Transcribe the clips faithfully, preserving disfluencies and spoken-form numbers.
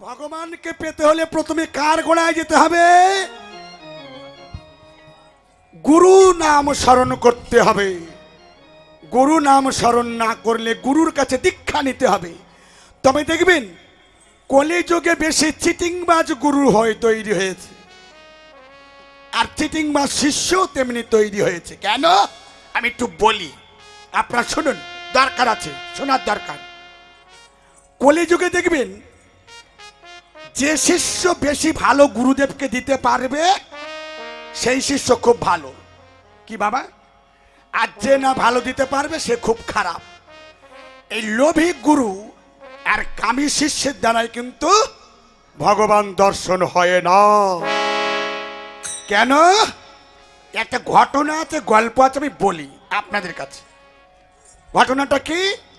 ভগবানকে পেতে হলে প্রথমে কার গোড়ায় যেতে হবে? গুরু নাম স্মরণ করতে হবে। গুরু নাম স্মরণ না করলে গুরুর কাছে দীক্ষা নিতে হবে। তবে দেখবেন কলিযুগে বেশি চিটিংবাজ গুরু হয় তৈরি হয়েছে, আর চিটিংবাজ শিষ্য তেমনি তৈরি হয়েছে। কেন আমি একটু বলি, আপনারা শুনুন, দরকার আছে, শোনার দরকার। কলিযুগে দেখবেন যে শিষ্য বেশি ভালো গুরুদেবকে দিতে পারবে সেই শিষ্য খুব ভালো। কি বাবা? আর যে না ভালো দিতে পারবে সে খুব খারাপ। এই লোভী গুরু আর কামী শিষ্যের দ্বারাই কিন্তু ভগবান দর্শন হয় না। কেন? একটা ঘটনা আছে, গল্প আছে, আমি বলি আপনাদের কাছে। ঘটনাটা কি?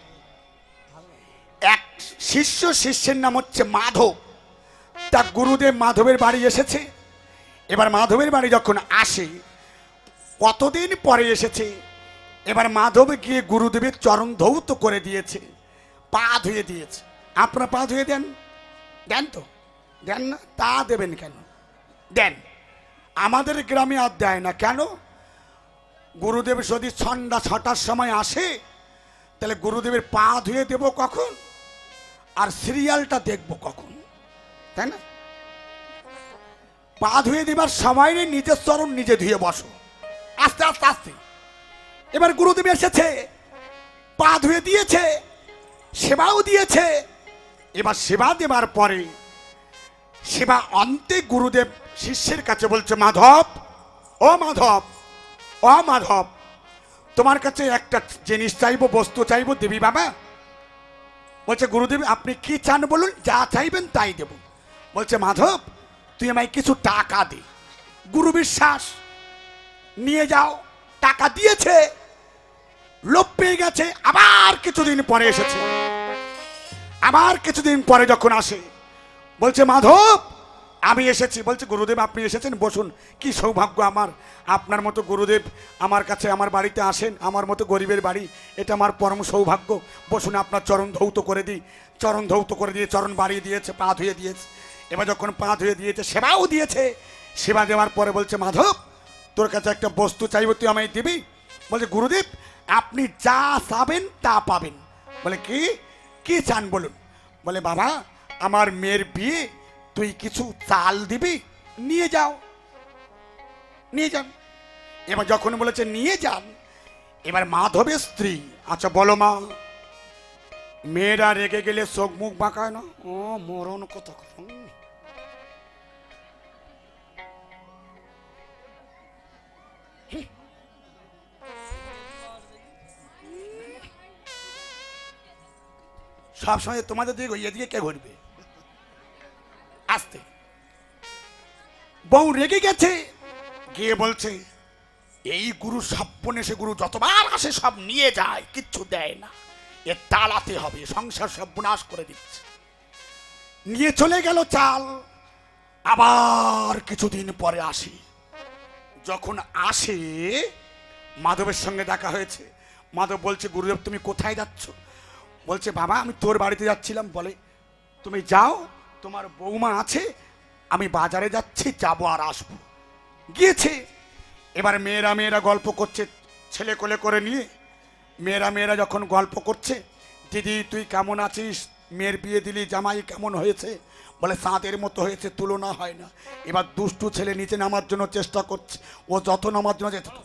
এক শিষ্য, শিষ্যের নাম হচ্ছে মাধব। তা গুরুদেব মাধবের বাড়ি এসেছে। এবার মাধবের বাড়ি যখন আসে, কতদিন পরে এসেছে, এবার মাধব গিয়ে গুরুদেবের চরণ ধৌত করে দিয়েছে, পা ধুয়ে দিয়েছে। আপনারা পা ধুয়ে দেন? দেন তো? দেন না? তা দেবেন কেন? দেন। আমাদের গ্রামে আর দেয় না। কেন? গুরুদেব যদি সন্ধ্যা ছটার সময় আসে, তাহলে গুরুদেবের পা ধুয়ে দেব কখন, আর সিরিয়ালটা দেখব কখন? তাই না? পা ধুয়ে দেবার সময় নেই, নিজের চরণ নিজে ধুয়ে বসো, আস্তে আস্তে আস্তে। এবার গুরুদেব এসেছে, পা ধুয়ে দিয়েছে, সেবাও দিয়েছে। এবার সেবা দেবার পরে সেবা অন্তে গুরুদেব শিষ্যের কাছে বলছে, মাধব, ও মাধব, ও মাধব, তোমার কাছে একটা জিনিস চাইবো, বস্তু চাইবো, দেবী বাবা? বলছে, গুরুদেব আপনি কি চান বলুন, যা চাইবেন তাই দেব। বলছে, মাধব তুই আমায় কিছু টাকা দে। গুরু বিশ্বাস, নিয়ে যাও। টাকা দিয়েছে, লোভ পেয়ে গেছে। আবার কিছুদিন পরে এসেছে। আবার কিছুদিন পরে যখন আসে, বলছে, মাধব আমি এসেছি। বলছে, গুরুদেব আপনি এসেছেন, বসুন। কি সৌভাগ্য আমার, আপনার মতো গুরুদেব আমার কাছে, আমার বাড়িতে আসেন। আমার মতো গরিবের বাড়ি, এটা আমার পরম সৌভাগ্য। বসুন, আপনার চরণ ধৌত করে দিই। চরণ ধৌত করে দিয়ে চরণ বাড়িয়ে দিয়েছে, পা ধুয়ে দিয়েছে। এবার যখন পা ধুয়ে দিয়েছে, সেবাও দিয়েছে। সেবা দেওয়ার পরে বলছে, মাধব তোর কাছে একটা বস্তু চাইব, তুই আমায় দিবি? বলছে, গুরুদেব আপনি যা চাবেন তা পাবেন। বলে, কি কি চান বলুন? বলে, বাবা আমার মেয়ের বিয়ে, তুই কিছু চাল দিবি, নিয়ে যাও, নিয়ে যান। এবার যখন বলেছে নিয়ে যান, এবার মাধবের স্ত্রী, আচ্ছা বলো মা, মেয়েরা রেগে গেলে চোখ মুখ বাঁকায় না? ও মরণ কত। সবসময় তোমাদের দিকে এদিকে কে ঘুরবে? আসতে। বউ রেগে গেছে, গিয়ে বলছে, এই গুরু সর্বনেশে, গুরু যতবার আসে সব নিয়ে যায়, কিচ্ছু দেয় না, এ তাড়াতে হবে, সংসার সর্বনাশ করে দিচ্ছে। নিয়ে চলে গেল চাল। আবার কিছুদিন পরে আসি, যখন আসে মাধবের সঙ্গে দেখা হয়েছে। মাধব বলছে, গুরুদেব তুমি কোথায় যাচ্ছ? বলছে, বাবা আমি তোর বাড়িতে যাচ্ছিলাম। বলে, তুমি যাও, তোমার বৌমা আছে, আমি বাজারে যাচ্ছি, যাবো আর আসবো। গিয়েছে। এবার মেয়েরা মেয়েরা গল্প করছে, ছেলে কোলে করে নিয়ে মেয়েরা মেয়েরা যখন গল্প করছে, দিদি তুই কেমন আছিস, মেয়ের বিয়ে দিলি, জামাই কেমন হয়েছে? বলে, চাঁদের মতো হয়েছে, তুলনা হয় না। এবার দুষ্টু ছেলে নিচে নামার জন্য চেষ্টা করছে, ও যত নামার জন্য যেত,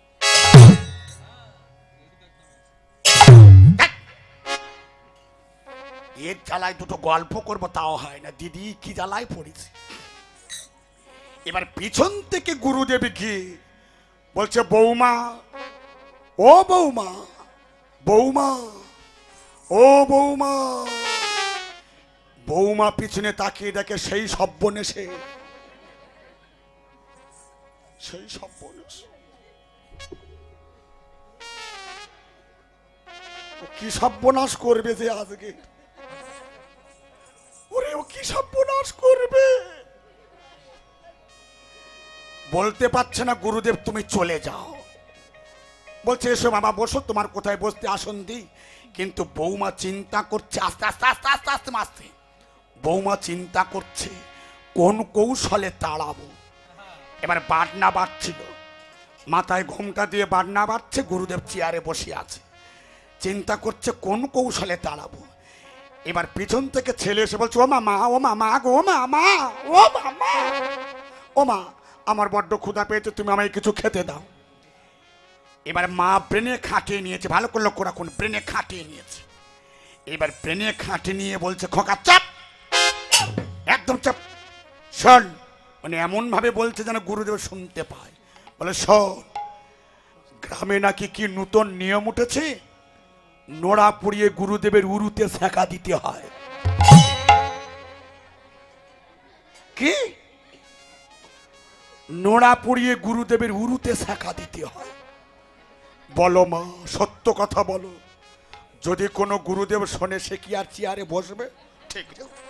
এর জ্বালায় দুটো গল্প করবো তাও হয় না, দিদি কি জ্বালায় পড়েছে। এবার পিছন থেকে গুরুদেব গিয়ে বলছে, বৌমা, ও বৌমা, বৌমা, ও বৌমা। বৌমা পিছনে তাকিয়ে দেখে সেই সর্বনেশে, সেই সর্বনেশ। কি সর্বনাশ করবে যে আজকে, ওরে ও কি সর্বনাশ করবে বলতে পারছে না। গুরুদেব তুমি চলে যাও। বলছে, এসো বাবা বসো, তোমার কোথায় বসতে আসন দিই। কিন্তু বৌমা চিন্তা করছে, আস্তে আস্তে আস্তে আস্তে আস্তে আস্তে বৌমা চিন্তা করছে কোন কৌশলে তাড়াবো। এবার বাটনা বাটছিল, মাথায় ঘোমটা দিয়ে বাটনা বাটছে, গুরুদেব চেয়ারে বসে আছে, চিন্তা করছে কোন কৌশলে তাড়াবো। এবার পিছন থেকে ছেলে এসে বলছে, ও মামা, ও মামা গো, ও মামা, ও মামা, ও মা, আমার বড্ড ক্ষুধা পেয়েছে, তুমি আমায় কিছু খেতে দাও। এবার মা ব্রেনে খাটিয়ে নিয়েছে, ভালো করে লক্ষ্য রাখুন, ব্রেনে খাটিয়ে নিয়েছে। এবার ব্রেনে খাটিয়ে নিয়ে বলছে, খোকা চাপ, একদম চাপ, শোন। মানে এমন ভাবে বলছে যেন গুরুদেব শুনতে পায়। বলে, শোন, গ্রামে নাকি কি নতুন নিয়ম উঠেছে, নোড়া পুড়িয়ে গুরুদেবের উরুতে সেঁকা দিতে হয়। কি? নোড়া পুড়িয়ে গুরুদেবের উরুতে সেঁকা দিতে হয়? বলো মা, সত্য কথা বলো, যদি কোনো গুরুদেব শোনে সে কি আর চেয়ারে বসবে? ঠিক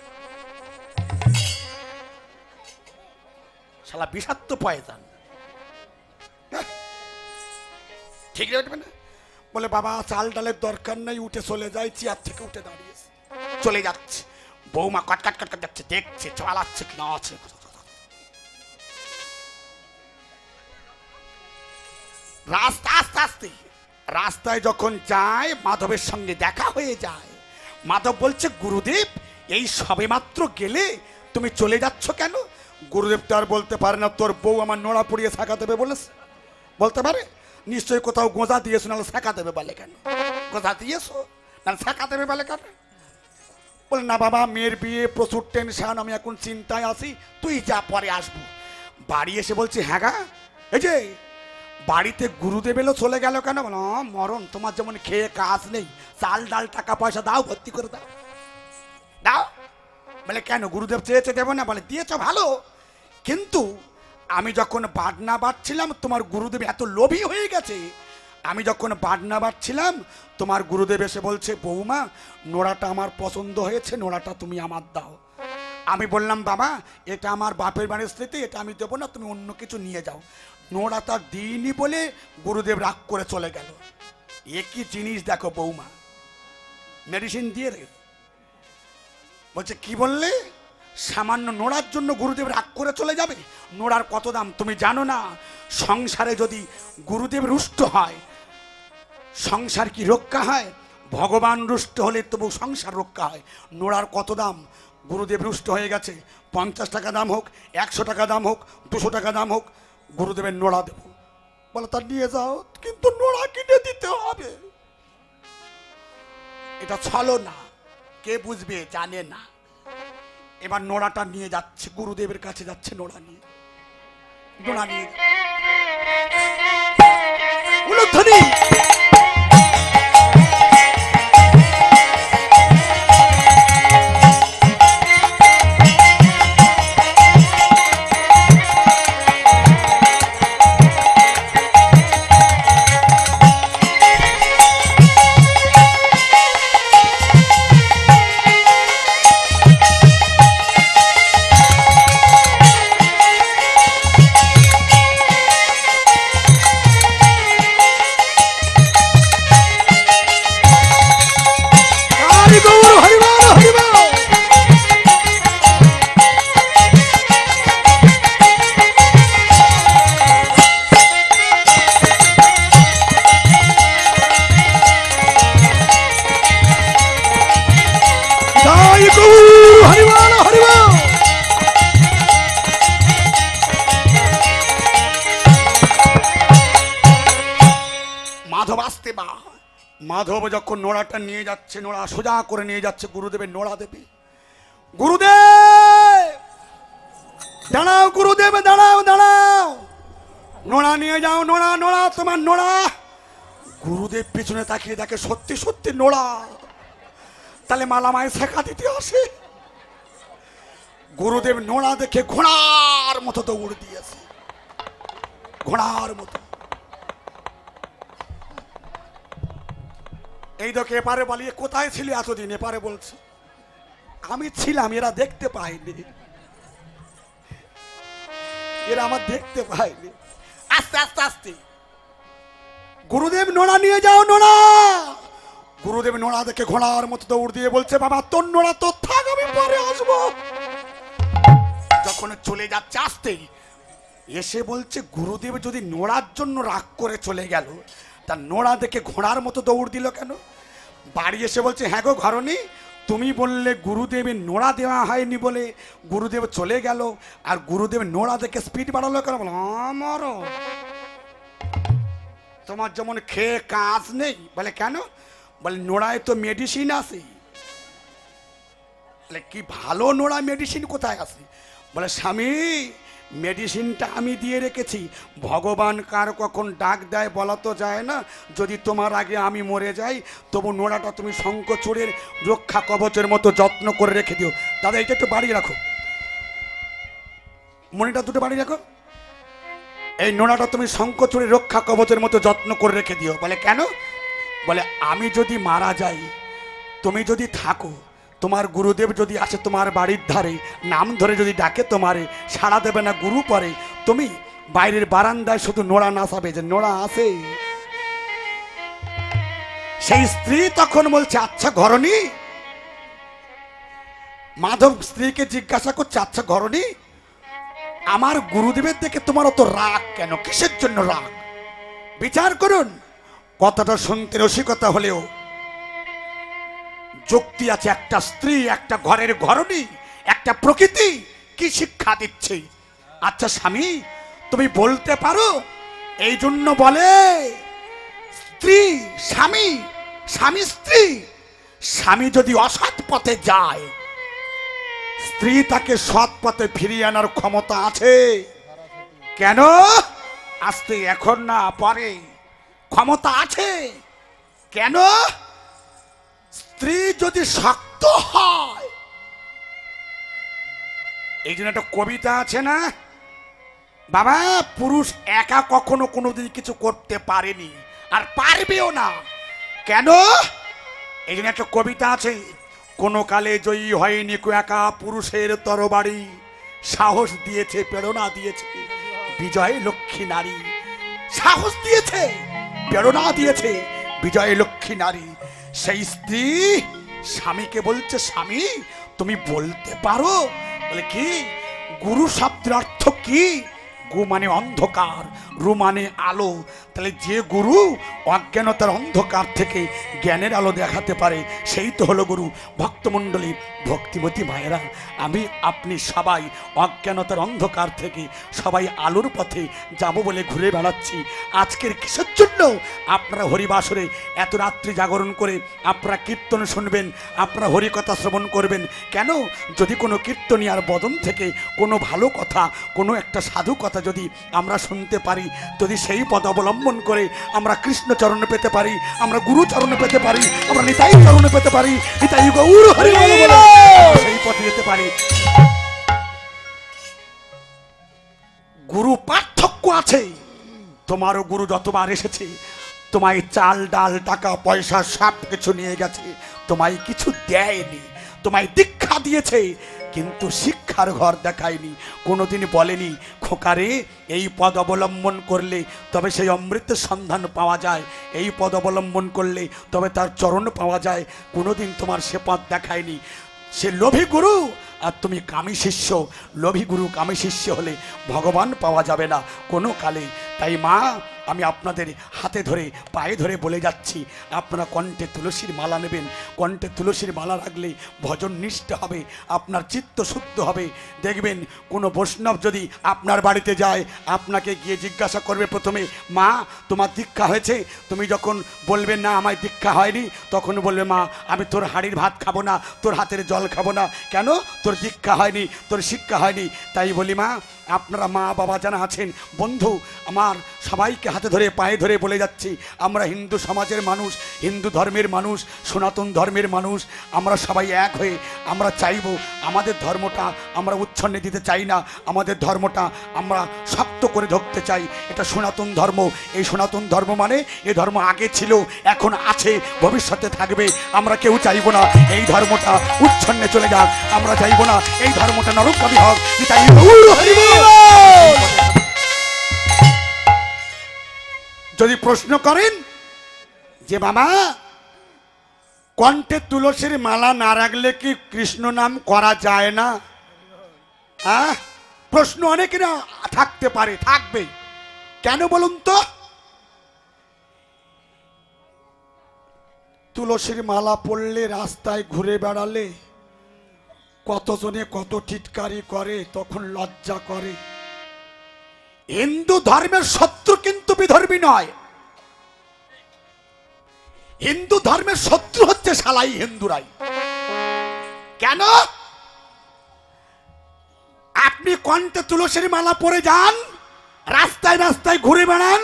শালা বিষাক্ত পয়জান, ঠিক রাখবে না? বলে, বাবা চাল ডালের দরকার নাই, উঠে চলে যায়, চেয়ার থেকে উঠে দাঁড়িয়েছে, চলে যাচ্ছে। বৌমা কটকাট কটকাট যাচ্ছে, দেখছে চালাচ্ছে কি না আছে। রাস্তা আস্তে আস্তে রাস্তায় যখন যায়, মাধবের সঙ্গে দেখা হয়ে যায়। মাধব বলছে, গুরুদেব এই সবে মাত্র গেলে, তুমি চলে যাচ্ছ কেন? গুরুদেব তো আর বলতে পারে না তোর বউ আমার নোড়া পুড়িয়ে শাঁকা দেবে বলেছে। বলতে পারে? নিশ্চয়ই কোথাও গোঁজা দিয়েছো, নাহলে শাঁকা দেবে বলে কেন? গোঁজা দিয়েছো নাহলে শাঁকা দেবে বলে কেন? বলে, না বাবা, মেয়ের বিয়ে, প্রচুর টেনশন, আমি এখন চিন্তায় আছি, তুই যা, পরে আসবো। বাড়ি এসে বলছি, হ্যাঁ গা, এই যে বাড়িতে গুরুদেব এলো, চলে গেল কেন? বলো, মরণ, তোমার যেমন খেয়ে কাজ নেই, চাল ডাল টাকা পয়সা দাও, ভর্তি করে দাও, দাও। বলে, কেন, গুরুদেব চেয়েছে দেবো না? বলে, দিয়েছ ভালো, কিন্তু আমি যখন বাটনা বাটছিলাম, তোমার গুরুদেব এত লোভী হয়ে গেছে। আমি যখন বাটনা বাটছিলাম, তোমার গুরুদেব এসে বলছে, বৌমা নোড়াটা আমার পছন্দ হয়েছে, নোড়াটা তুমি আমার দাও। আমি বললাম, বাবা এটা আমার বাপের বাড়ির স্মৃতি, এটা আমি দেবো না, তুমি অন্য কিছু নিয়ে যাও। নোড়াটা দিইনি বলে গুরুদেব রাগ করে চলে গেল। একই জিনিস দেখো বৌমা, মেডিসিন দিয়ে রে। বলছে, কি বললে? সামান্য নোড়ার জন্য গুরুদেব রাগ করে চলে যাবে? নোড়ার কত দাম তুমি জানো না? সংসারে যদি গুরুদেব রুষ্ট হয়, সংসার কি রক্ষা হয়? ভগবান রুষ্ট হলে তবু সংসার রক্ষা হয়। নোড়ার কত দাম? গুরুদেব রুষ্ট হয়ে গেছে, পঞ্চাশ টাকা দাম হোক, একশো টাকা দাম হোক, দুশো টাকা দাম হোক, গুরুদেবের নোড়া দেব। বলে, তার নিয়ে যাও, কিন্তু নোড়া কিনে দিতে হবে। এটা ছলো না, কে বুঝবে, জানে না। এবার নোড়াটা নিয়ে যাচ্ছে, গুরুদেবের কাছে যাচ্ছে, নোড়া নিয়ে, নোড়া নিয়ে উলুধ্বনি। মাধব যখন নোড়াটা নিয়ে যাচ্ছে, নোড়া সোজা করে নিয়ে যাচ্ছে গুরুদেবের নোড়া দেবে। গুরুদেব দাঁড়াও, গুরুদেব দাঁড়াও, দাঁড়াও, নোড়া নিয়ে যাও, নোড়া, নোড়া, তোমার নোড়া। গুরুদেব পিছনে তাকিয়ে দেখে সত্যি সত্যি নোড়া। তাহলে মালামায় শেখা দিতে আসে। গুরুদেব নোড়া দেখে ঘোড়ার মতো দৌড় দিয়েছে, ঘোড়ার মতো। এই দেখে এপারে বলিয়ে, কোথায় ছিলি এতদিন? এপারে বলছে, আমি ছিলাম, এরা দেখতে পায়নি, এরা আমার দেখতে পায়নি। আস্তে আস্তে আস্তে গুরুদেব, নোড়া নিয়ে যাও, নোড়া। গুরুদেব নোড়া দেখে ঘোড়ার মতো দৌড় দিয়ে বলছে, বাবা তোর নোড়া তো থাক, আমি পরে আসবো। যখন চলে যাচ্ছে আসতেই এসে বলছে, গুরুদেব যদি নোড়ার জন্য রাগ করে চলে গেল, তার নোড়া দেখে ঘোড়ার মতো দৌড় দিল কেন? বাড়ি এসে বলছে, হ্যাঁ গো ঘরণী, তুমি বললে গুরুদেবের নোড়া দেওয়া হয়নি বলে গুরুদেব চলে গেল, আর গুরুদেব নোড়া দেখে স্পিড বাড়ালো কেন? বলো আমারও তোমার যেমন খেয়ে কাজ নেই। বলে কেন? বলে নোড়ায় তো মেডিসিন আছে। বলে কি ভালো নোড়া মেডিসিন কোথায় আছে? বলে স্বামী, মেডিসিনটা আমি দিয়ে রেখেছি, ভগবান কার কখন ডাক দেয় বলা তো যায় না, যদি তোমার আগে আমি মরে যাই তবু নোড়াটা তুমি শঙ্খচূড়ের রক্ষা কবচের মতো যত্ন করে রেখে দিও। দাদা এটা একটু বাড়ি রাখো, মনিটা দুটো বাড়ি রাখো, এই নোড়াটা তুমি শঙ্খচূড়ের রক্ষা কবচের মতো যত্ন করে রেখে দিও। বলে কেন? বলে আমি যদি মারা যাই, তুমি যদি থাকো, তোমার গুরুদেব যদি আসে তোমার বাড়ির ধারে, নাম ধরে যদি ডাকে তোমারে, সাড়া দেবে না গুরু পরে, তুমি বাইরের বারান্দায় শুধু নোড়া নাচাবে যে নোড়া আছে। সেই স্ত্রী তখন বলছে, আচ্ছা ঘরণী, মাধব স্ত্রীকে জিজ্ঞাসা করছে, আচ্ছা ঘরণী, আমার গুরুদেবের দেখে তোমার অত রাগ কেন? কিসের জন্য রাগ? বিচার করুন। কথাটা শুনতে রসিকতা হলেও যুক্তি আছে। একটা স্ত্রী, একটা ঘরের ঘরণী, একটা প্রকৃতি কি শিক্ষা দিচ্ছে। আচ্ছা স্বামী, তুমি বলতে পারো? এই জন্য বলে স্ত্রী স্বামী, স্বামী স্ত্রী, স্বামী যদি অসৎ পথে যায়, স্ত্রী তাকে সৎ পথে ফিরিয়ে আনার ক্ষমতা আছে। কেন? আসতে এখন না, পরে ক্ষমতা আছে। কেন? স্ত্রী যদি শক্ত হয়, এই জন্য একটা কবিতা আছে না, বাবা পুরুষ একা কখনো কোনোদিন কিছু করতে পারেনি আর পারবেও না। কেন? এই জন্য একটা কবিতা আছে, কোনো কালে জয়ী হয়নি কো একা পুরুষের তরবারি, সাহস দিয়েছে প্রেরণা দিয়েছে বিজয় লক্ষ্মী নারী। সাহস দিয়েছে, প্রেরণা দিয়েছে বিজয় লক্ষ্মী নারী। সেই স্ত্রী স্বামীকে বলছে, স্বামী তুমি বলতে পারো? বলে কি? গুরু শব্দের অর্থ কি? গু মানে অন্ধকার, রু মানে আলো। তাহলে যে গুরু অজ্ঞানতার অন্ধকার থেকে জ্ঞানের আলো দেখাতে পারে, সেই তো হলো গুরু। ভক্তমণ্ডলী, ভক্তিমতী মায়েরা, আমি আপনি সবাই অজ্ঞানতার অন্ধকার থেকে সবাই আলোর পথে যাব বলে ঘুরে বেড়াচ্ছি। আজকের কিসের জন্য আপনারা হরিবাসরে এত রাত্রি জাগরণ করে আপনারা কীর্তন শুনবেন, আপনারা হরিকথা শ্রবণ করবেন? কেন? যদি কোনো কীর্তনিয়ার বদন থেকে কোনো ভালো কথা, কোনো একটা সাধু কথা যদি আমরা শুনতে পারি, যদি সেই পদ অবলম্বন করে আমরা কৃষ্ণ চরণে পেতে পারি, আমরা গুরু চরণে পেতে পারি, আমরা নিতাই চরণে পেতে পারি, নিতাই গৌর হরি বলে সেই পথে যেতে পারি। গুরু পার্থক্য আছে। তোমারও গুরু যতবার এসেছে, তোমায় চাল ডাল টাকা পয়সা সব কিছু নিয়ে গেছে, তোমায় কিছু দেয়নি। তোমায় দীক্ষা দিয়েছে কিন্তু শিক্ষার ঘর দেখায়নি। কোনোদিন বলেনি খোকারে এই পদ অবলম্বন করলে তবে সেই অমৃতের সন্ধান পাওয়া যায়, এই পদ অবলম্বন করলে তবে তার চরণ পাওয়া যায়। কোনোদিন তোমার সে পথ দেখায়নি। সে লোভী গুরু আর তুমি কামী শিষ্য। লোভী গুরু কামী শিষ্য হলে ভগবান পাওয়া যাবে না কোনো কালে। তাই মা, আমি আপনাদের হাতে ধরে পায়ে ধরে বলে যাচ্ছি, আপনারা কণ্ঠে তুলসীর মালা নেবেন। কণ্ঠে তুলসীর মালা রাখলে ভজন নিষ্ঠ হবে, আপনার চিত্ত শুদ্ধ হবে। দেখবেন কোনো বৈষ্ণব যদি আপনার বাড়িতে যায়, আপনাকে গিয়ে জিজ্ঞাসা করবে প্রথমে, মা তোমার দীক্ষা হয়েছে? তুমি যখন বলবেন না আমার দীক্ষা হয়নি, তখন বলবে মা আমি তোর হাঁড়ির ভাত খাবো না, তোর হাতের জল খাবো না। কেন? তোর দীক্ষা হয়নি, তোর শিক্ষা হয়নি। তাই বলি মা, আপনারা মা বাবা যারা আছেন, বন্ধু আমার, সবাইকে হাতে ধরে পায়ে ধরে বলে যাচ্ছি, আমরা হিন্দু সমাজের মানুষ, হিন্দু ধর্মের মানুষ, সনাতন ধর্মের মানুষ, আমরা সবাই এক হয়ে আমরা চাইব আমাদের ধর্মটা আমরা উচ্ছন্নে দিতে চাই না। আমাদের ধর্মটা আমরা শক্ত করে ধরতে চাই। এটা সনাতন ধর্ম। এই সনাতন ধর্ম মানে এ ধর্ম আগে ছিল, এখন আছে, ভবিষ্যতে থাকবে। আমরা কেউ চাইব না এই ধর্মটা উচ্ছন্নে চলে যাক। আমরা চাইব না এই ধর্মটা নরকগামী হোক। তাই যদি প্রশ্ন করেন যে বাবা কণ্ঠে তুলসীর মালা না রাখলে কি কৃষ্ণ নাম করা যায় না? হ্যাঁ, প্রশ্ন অনেকে না থাকতে পারে, থাকবে। কেন বলুন তো? তুলসীর মালা পড়লে, রাস্তায় ঘুরে বেড়ালে কতজনে কত টিটকারি করে, তখন লজ্জা করে। হিন্দু ধর্মের শত্রু কিন্তু বিধর্মী নয়। হিন্দু ধর্মের শত্রু হচ্ছে শালাই হিন্দুরাই। কেন? আপনি কণ্ঠে তুলসীর মালা পরে যান, রাস্তায় রাস্তায় ঘুরে বেড়ান,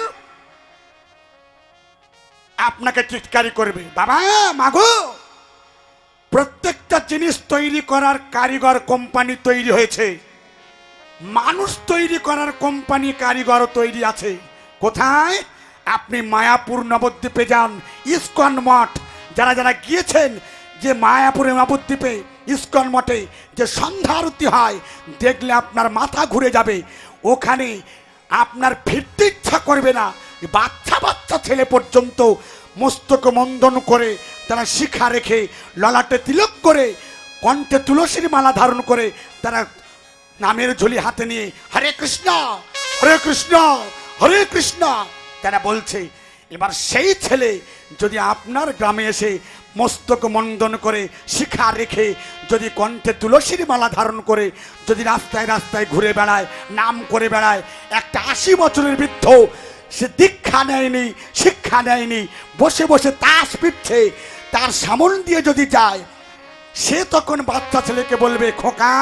আপনাকে টিটকারি করবে। বাবা মাগো, প্রত্যেকটা জিনিস তৈরি করার কারিগর কোম্পানি তৈরি হয়েছে, মানুষ তৈরি করার কোম্পানি কারিগর তৈরি আছে। কোথায়? আপনি মায়াপুর নবদ্বীপে যান, ইস্কন মঠ, যারা যারা গিয়েছেন, যে মায়াপুরে নবদ্বীপে ইস্কন মঠে যে সন্ধ্যা আরতি হয়, দেখলে আপনার মাথা ঘুরে যাবে। ওখানে আপনার ফিরতে ইচ্ছা করবে না। বাচ্চা বাচ্চা ছেলে পর্যন্ত মস্তক মন্দন করে, তারা শিখা রেখে, ললাটে তিলক করে, কণ্ঠে তুলসীর মালা ধারণ করে, তারা নামের ঝুলি হাতে নিয়ে হরে কৃষ্ণ হরে কৃষ্ণ হরে কৃষ্ণ তারা বলছে। এবার সেই ছেলে যদি আপনার গ্রামে এসে মস্তক মন্দন করে, শিখা রেখে, যদি কণ্ঠে তুলসীর মালা ধারণ করে, যদি রাস্তায় রাস্তায় ঘুরে বেড়ায়, নাম করে বেড়ায়, একটা আশি বছরের বৃদ্ধ, সে দীক্ষা নেয়নি, শিক্ষা নেয়নি, বসে বসে তাস পিটছে, তার সামন দিয়ে যদি যায়, সে তখন বাচ্চা ছেলেকে বলবে, খোকা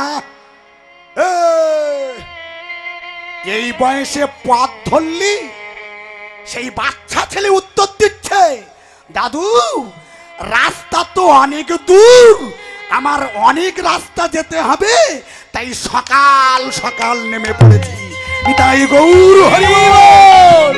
এই বয়সে পথ ধরলি? সেই বাচ্চা ছেলে উত্তর দিচ্ছে, দাদু রাস্তা তো অনেক দূর, আমার অনেক রাস্তা যেতে হবে, তাই সকাল সকাল নেমে পড়েছি। নিতাই গৌর হরি বল।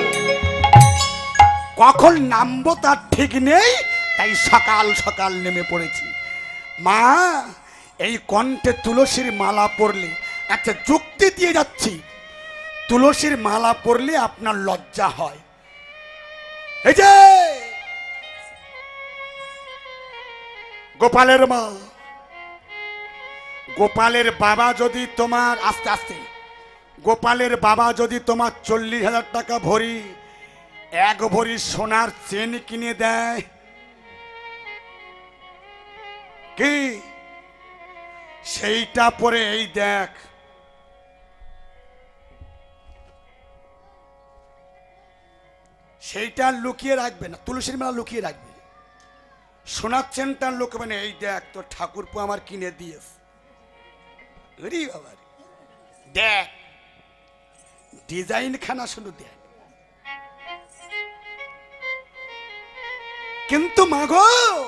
কখন নামবো তার ঠিক নেই, তাই সকাল সকাল নেমে পড়েছি। মা, এই কণ্ঠে তুলসীর মালা পরলে, একটা যুক্তি দিয়ে যাচ্ছি, তুলসীর মালা পরলে আপনার লজ্জা হয়। এই যে গোপালের মা, গোপালের বাবা যদি তোমার, আস্তে আস্তে, গোপালের বাবা যদি তোমার চল্লিশ হাজার টাকা ভরি, এক ভরি সোনার চেন কিনে দেয়, কি সেইটা পরে এই দেখ, সেইটা লুকিয়ে রাখবে না, তুলসীর মালা লুকিয়ে রাখবে, সোনার চেনটা লোক মানে এই দেখ তোর ঠাকুরপো আমার কিনে দিয়েছে, দেখ ডিজাইন খানা শুধু দেখ। কিন্তু মাগো,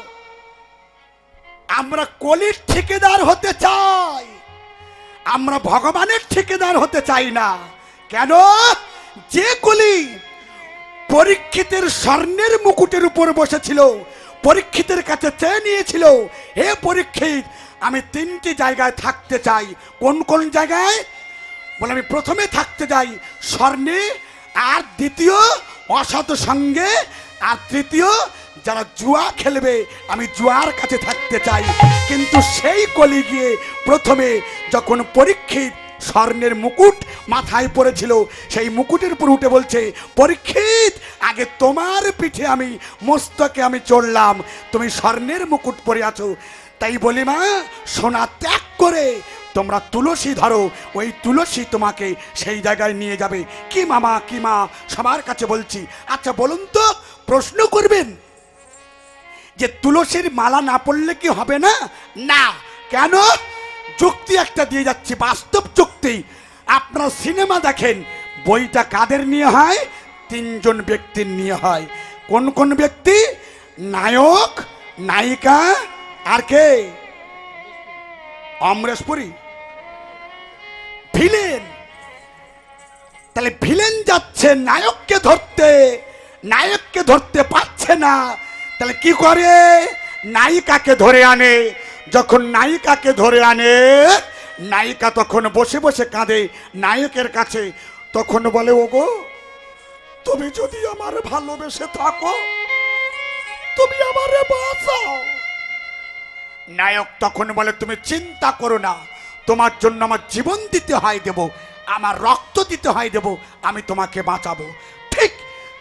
আমরা কলির ঠিকাদার হতে চাই, আমরা ভগবানের ঠিকাদার হতে চাই না। কেন? যে কলি পরীক্ষিতের স্বর্ণের মুকুটের উপর বসেছিল, পরীক্ষিতের কাছে চেয়ে নিয়েছিল, হে পরীক্ষিত আমি তিনটি জায়গায় থাকতে চাই। কোন কোন জায়গায়? বলে আমি প্রথমে থাকতে চাই স্বর্ণে, আর দ্বিতীয় অসৎ সঙ্গে, আর তৃতীয় যারা জুয়া খেলবে আমি জুয়ার কাছে থাকতে চাই। কিন্তু সেই কলি গিয়ে প্রথমে যখন পরীক্ষিত স্বর্ণের মুকুট মাথায় পড়েছিল, সেই মুকুটের উপর উঠে বলছে, পরীক্ষিত আগে তোমার পিঠে আমি, মস্তকে আমি চড়লাম, তুমি স্বর্ণের মুকুট পরে আছো, তাই বলি মা সোনা ত্যাগ করে তোমরা তুলসী ধরো, ওই তুলসী তোমাকে সেই জায়গায় নিয়ে যাবে। কি মামা, কি মা, সবার কাছে বলছি। আচ্ছা বলুন তো, প্রশ্ন করবেন যে তুলসীর মালা না পড়লে কি হবে না? না। কেন? যুক্তি একটা দিয়ে যাচ্ছি, বাস্তব যুক্তি। আপনারা সিনেমা দেখেন, বইটা কাদের নিয়ে হয়? তিনজন ব্যক্তির নিয়ে হয়। কোন কোন ব্যক্তি? নায়ক, নায়িকা, আর কে? অমরেশ পুরী। ভিলেন। তাহলে ভিলেন যাচ্ছে নায়ককে ধরতে, নায়ককে ধরতে পারছে না, তাহলে কি করে? নায়িকাকে ধরে আনে। যখন নায়িকাকে ধরে আনে, নায়িকা তখন বসে বসে কাঁদে নায়কের কাছে, তখন বলে, ওগো তুমি যদি আমার ভালোবেসে থাকো, তুমি আমারে বাঁচাও, নায়ক তখন বলে তুমি চিন্তা করো না, তোমার জন্য আমার জীবন দিতে হয় দেব, আমার রক্ত দিতে হয় দেব, আমি তোমাকে বাঁচাবো। ঠিক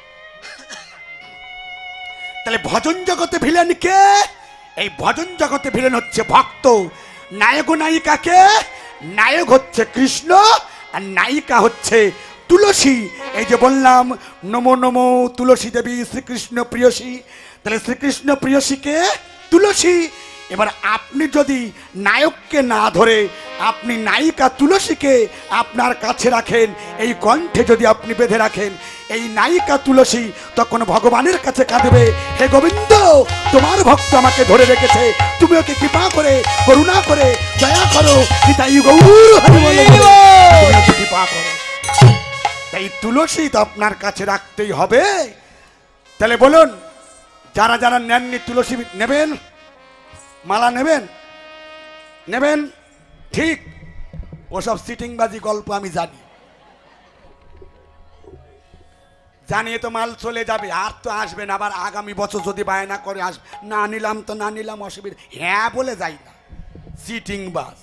তাহলে ভজন জগতে ভিলেন কে? এই ভজন জগতে ভিলেন হচ্ছে ভক্ত। নায়ক নায়িকাকে? নায়ক হচ্ছে কৃষ্ণ আর নায়িকা হচ্ছে তুলসী। এই যে বললাম নমো নমো তুলসী দেবী শ্রীকৃষ্ণ প্রিয়সী, তাহলে শ্রীকৃষ্ণ প্রিয়সীকে তুলসী। এবার আপনি যদি নায়ককে না ধরে আপনি নায়িকা তুলসীকে আপনার কাছে রাখেন, এই কণ্ঠে যদি আপনি বেঁধে রাখেন, এই নায়িকা তুলসী তখন ভগবানের কাছে কাঁদবে, হে গোবিন্দ তোমার ভক্ত আমাকে ধরে রেখেছে, তুমি ওকে কৃপা করে করুণা করে দয়া করো, তাই গৌর হরি বলে তুমি ওকে কৃপা করো। তাই তুলসী তো আপনার কাছে রাখতেই হবে। তাহলে বলুন যারা যারা নেননি তুলসী নেবেন, মালা নেবেন? নেবেন? ঠিক, ওসব সিটিংবাজি গল্প আমি জানি, জানিয়ে তো মাল চলে যাবে, আর তো আসবে না। আবার আগামী বছর যদি বায়না করে আসবে, না নিলাম তো না নিলাম অসুবিধা, হ্যাঁ বলে যাই না, সিটিংবাজ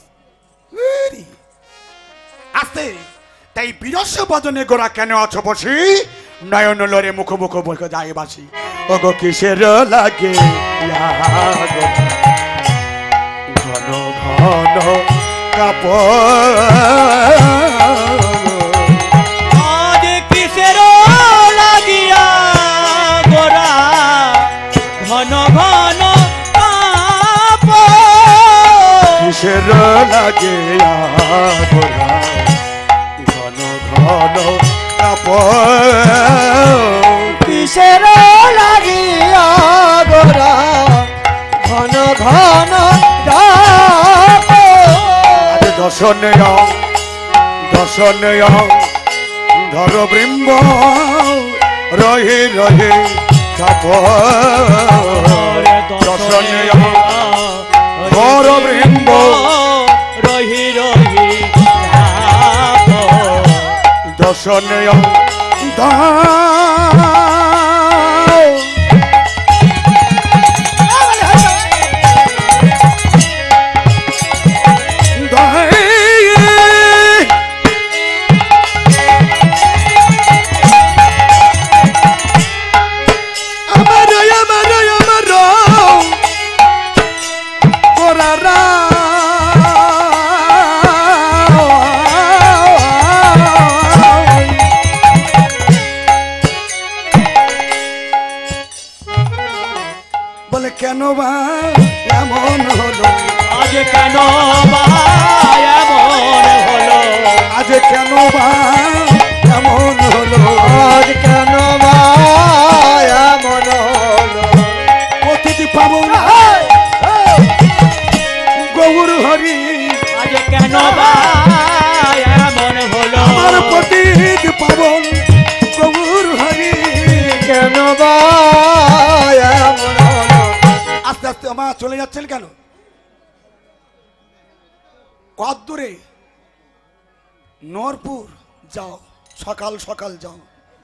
আসতে। তাই বিরস বদনে গোরা কেন আছো বসি, নয়ন লরে মুখ মুখ মুখ যায় বাসি, ওগো কিসের লাগে ঘন ঘন কাপড়, আজ কিসের লাগিয়া গোরা ঘন ঘন কাপড়, কিসের লাগিয়া গোরা ঘন ঘন কাপড়, কিসের লাগিয়া গোরা ঘন ঘন দর্শনয় দর্শনয় ধর বৃম্ব রহে রহে চাপ, দর্শনয় ধর বৃম্ব রহি রহি দর্শনয় কেন বা এমন হলো, আজ কেন বা এমন হলো, আজ কেন বা এমন হলো, আজ কেন বা এমন হলো, প্রতিটি পাবো না গৌর হরি, আজ কেন বা এমন হলো, আমার প্রতিটি পাবো গৌর হরি, কেন বা এমন হলো। আস্তে আস্তে আমার চলে যাচ্ছেন কেন? কত দূরে? নরপুর যাও, সকাল সকাল যাও,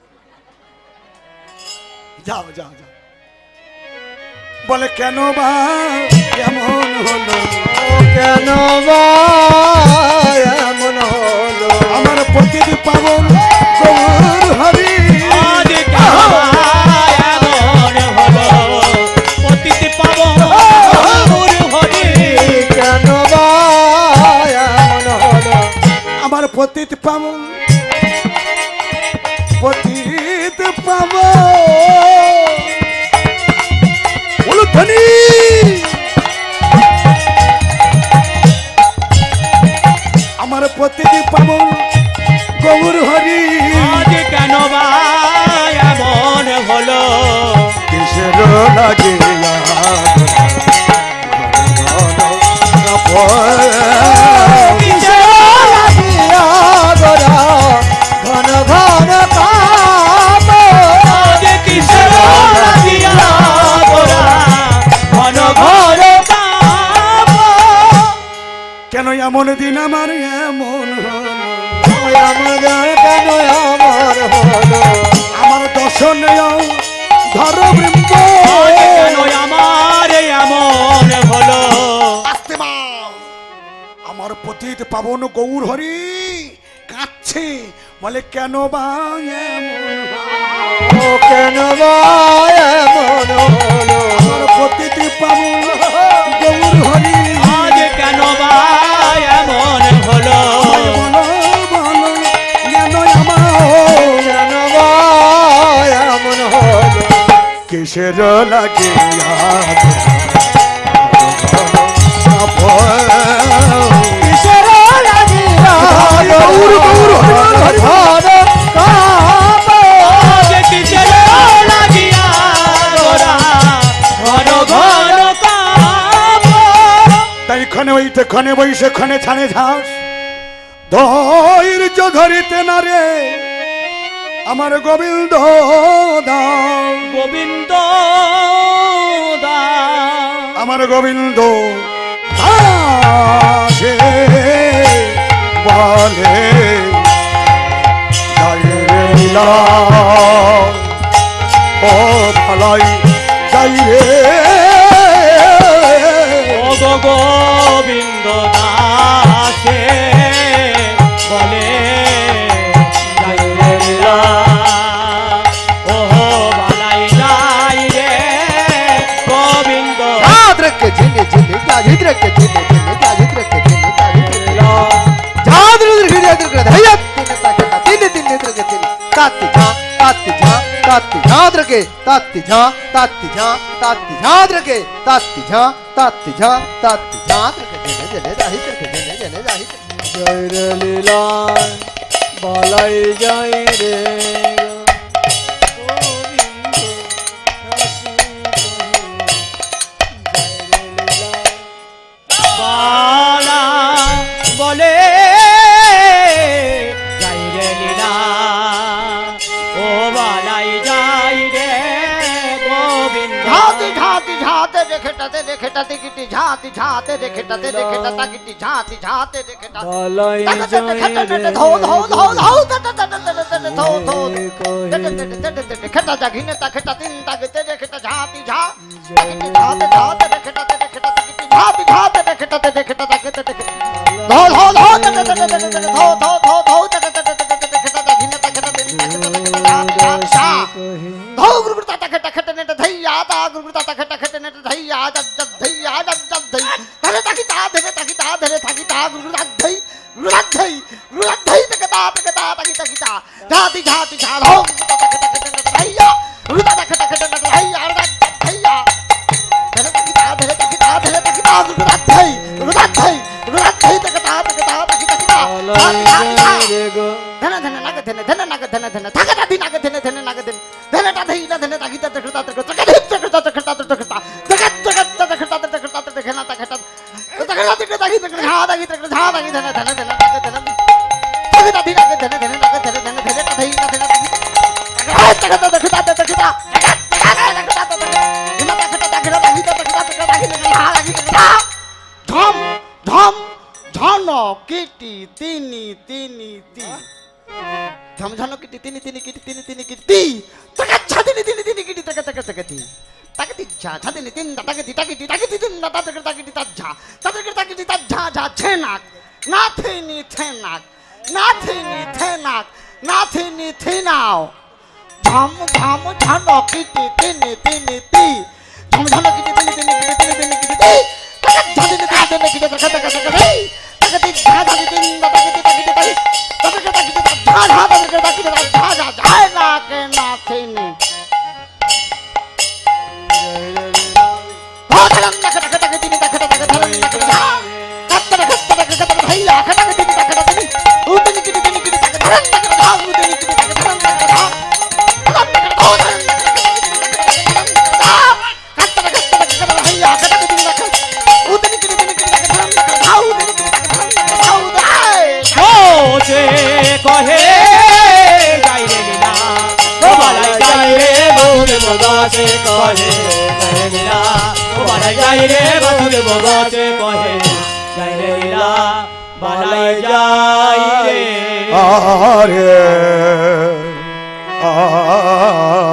যাও যাও যাও। বলে কেন বা এমন হলো, কেন বা এমন হলো, আমার প্রতিটি পাবন গৌর হরি, আজ কেন বা এমন হলো, প্রতিটি পাবন গৌর হরি, কেন বা এমন হলো, আমার পতিত পাবন পতিত পাবন বলো ধনী, আমার প্রতিটি পাবন গৌর হরি, আজ কেন বা এমন হলো, কিসের লাগে কিসের লাগিয়া গোরা ঘন ঘন কাপ, আজ কিসের লাগিয়া গোরা ঘন ঘন কাপ, কেন এমন দিন আমার এমন হলো, আমার কেন আমার হলো, আমার দর্শন ধর বৃন্দ, কেন আমার এমন হলো, আমার পতিত পাবন গৌর হরি কাঁদছে, বলে কেন বা এমন ও কেন বা এমন হলো আমার পতিত পাবন গৌর হরি আজ কেন বা এমন হলো বলো বলো কেন আমার কেন বা এমন হলো কিসের লাগে কিসের লাগিয়া গৌর গৌর হরি হরি আজ কিসের লাগিয়া গোরা ঘন ঘন কাঁপো। তাই ক্ষণে ওইতে ক্ষণে বইসে ক্ষণে ছানে ঝাঁস ধৈর্য ধরিতে না রে আমার গোবিন্দ দাস গোবিন্দ দা আমার গোবিন্দ দাসে বলে যাই রে লীলা ও ভালাই যাই রে ও গো গোবিন্দ দাসে বলে যাই রে লীলা, ও বালাই যাই রে গোবিন্দ जाद्रके जिने जिने जाद्रके जिने जिने जाद्रके जिने जाद्रके जाद्रके जाद्रके हैया तिने तिने तिने तिने तिने ताती जा ताती जा ताती जाद्रके ताती जा ताती जा ताती जाद्रके ताती जा ताती जा ताती जाद्रके जिने जिने जाद्रके जिने जिने जाद्रके जय रे लीला बालाई जय रे বালা বলে যাই রে লীলা, ও বালাই যাই রে গোবিন্দ झाती झाती झाते देखटाते देखटाते किटी झाती झाते देखटाते देखटा किटी झाती झाते देखटा बालाई जय धो धो धो धो तट तट तट तट धो धो तट तट तट तट खटा जागिने तखटा तीन तगते देखटा झाती झा किटी झाते झाते देखटाते देखटाते किटी झाती झाते देखटाते देखटा तगते धो धो धो तट तट तट तट धो धो धो धो तट तट तट देखटा जागिने तखटा तीन तगते देखटा धो गुरुता तखटा खटा नेट धैया ता गुरुता तखटा खटा नेट धैया जब जब धैया जब जब धै धरे ताकि ता धरे ताकि ता धरे ताकि ता गुरुता धै गुरुता धै गुरुता धै तकता तकता ताकि ताकि ता जाति जाति झा धो गुरुता तखटा खटा नेट धैया गुरुता तखटा खटा नेट धैया जब धैया धरे ताकि ता धरे ताकि ता धरे ताकि ता गुरुता धै गुरुता धै गुरुता धै तकता तकता ताकि ताकि ता धन धन नग धन धन नग धन धन थकता धि नग धन धन नग धन धन ता धै धन ताकि ता तकता तकता तकता तकता तकता जगत जगत तकता तकता तकता तकता तकता तकता ताकि तकता हा ताकि तकता हा ताकि धन धन धन नग धन थकता धि नग धन धन नग धन धन धन ता धै धन तकता तकता तकता तकता धम धम धन किटी तिनी तिनी ती धम धन किटी तिनी तिनी किटी तिनी तिनी किटी ती तक छातिनी तिनी तिनी किटी तक तक तक ती तक ती झा छातिनी तिन तक ती तक ती तक ती तिन तक तक तक ती तक झा तक तक ती तक झा झा छेनाक नाथिनी छेनाक नाथिनी छेनाक नाथिनी थेनाओ धम धम धन किटी तिनी तिनी ती धम धन किटी तिनी तिनी किटी तिनी तिनी किटी ती तक छातिनी तिनी तिनी किटी तक तक तक ती तक ती झा झा तिन तक ती तक ती तक तक तक ती झा झा तक तक ती झा झा झा ना के नाथिनी हो धरम तक तक तक तिनी तक तक धरम तक झा तक तक तक तक भैया तक तिनी तक तक तिनी उ तिनी किटी तिनी किटी तक धरम तक झा उ तिनी किटी तक धरम तक झा धरम तक हो धरम तक तक तक तक भैया तक तिनी तक उ तिनी किटी तिनी किटी तक धरम तक झा उ तिनी किटी तक धरम तक झा उ दाई যে কহে যাই রে লীলা, ও বালাই যাই রে গোবিন্দ দাসে কহে যাই রে লীলা, ও বালাই যাই রে গোবিন্দ দাসে কহে যাই রে লীলা, বালাই যাই রে আরে আ